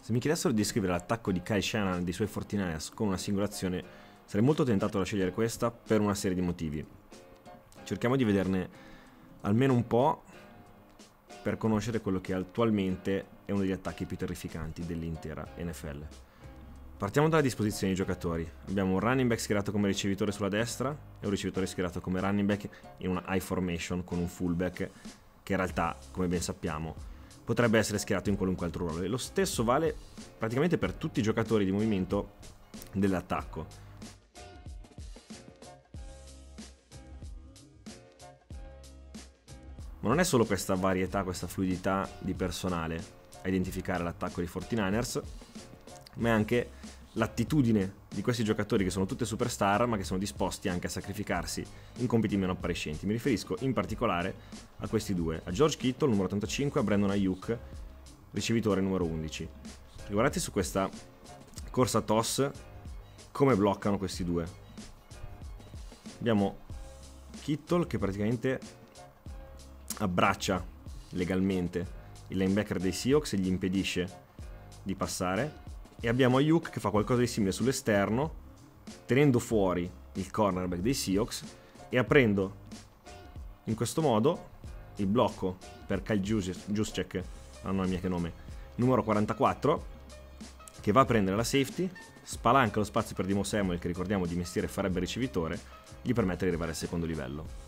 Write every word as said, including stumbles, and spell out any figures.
Se mi chiedessero di descrivere l'attacco di Kyle Shanahan dei suoi quarantanovers con una singolazione, sarei molto tentato da scegliere questa per una serie di motivi. Cerchiamo di vederne almeno un po' per conoscere quello che attualmente è uno degli attacchi più terrificanti dell'intera N F L. Partiamo dalla disposizione dei giocatori. Abbiamo un running back schierato come ricevitore sulla destra e un ricevitore schierato come running back in una high formation con un fullback che in realtà, come ben sappiamo, potrebbe essere schierato in qualunque altro ruolo. E lo stesso vale praticamente per tutti i giocatori di movimento dell'attacco. Ma non è solo questa varietà, questa fluidità di personale a identificare l'attacco dei quarantanovers, ma è anche l'attitudine di questi giocatori che sono tutte superstar ma che sono disposti anche a sacrificarsi in compiti meno appariscenti. Mi riferisco in particolare a questi due, a George Kittle numero ottantacinque, a Brandon Ayuk ricevitore numero undici. Guardate su questa corsa toss come bloccano questi due. Abbiamo Kittle che praticamente abbraccia legalmente il linebacker dei Seahawks e gli impedisce di passare, e abbiamo Ayuk che fa qualcosa di simile sull'esterno tenendo fuori il cornerback dei Seahawks e aprendo in questo modo il blocco per Kyle Juszczyk, mamma mia che nome, numero quarantaquattro, che va a prendere la safety, spalanca lo spazio per Deebo Samuel, che ricordiamo di mestiere farebbe ricevitore, gli permette di arrivare al secondo livello.